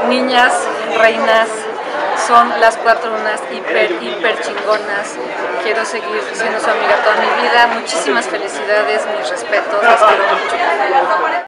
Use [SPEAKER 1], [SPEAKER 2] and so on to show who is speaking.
[SPEAKER 1] niñas, reinas, son las 4 unas hiper chingonas. Quiero seguir siendo su amiga toda mi vida. Muchísimas felicidades, mis respetos, las quiero mucho.